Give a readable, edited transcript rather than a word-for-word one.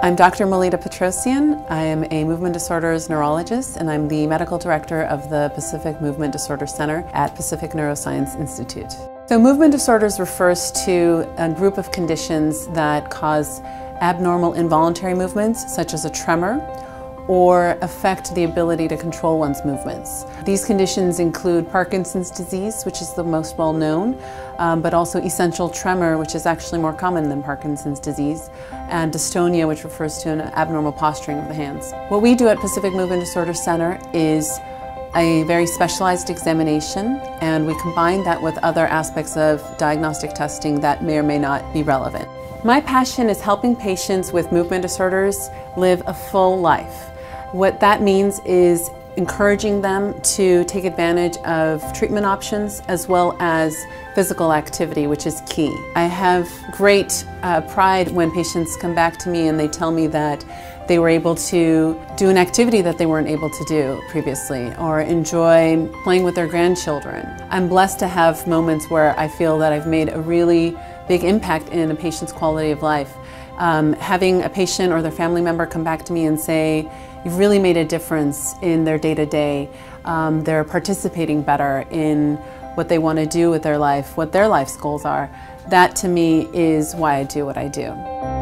I'm Dr. Melita Petrossian. I am a movement disorders neurologist, and I'm the medical director of the Pacific Movement Disorder Center at Pacific Neuroscience Institute. So movement disorders refers to a group of conditions that cause abnormal involuntary movements, such as a tremor, or affect the ability to control one's movements. These conditions include Parkinson's disease, which is the most well known, but also essential tremor, which is actually more common than Parkinson's disease, and dystonia, which refers to an abnormal posturing of the hands. What we do at Pacific Movement Disorder Center is a very specialized examination, and we combine that with other aspects of diagnostic testing that may or may not be relevant. My passion is helping patients with movement disorders live a full life. What that means is encouraging them to take advantage of treatment options as well as physical activity, which is key. I have great pride when patients come back to me and they tell me that they were able to do an activity that they weren't able to do previously, or enjoy playing with their grandchildren. I'm blessed to have moments where I feel that I've made a really big impact in a patient's quality of life. Having a patient or their family member come back to me and say, "You've really made a difference in their day-to-day. They're participating better in what they want to do with their life, what their life's goals are." That to me is why I do what I do.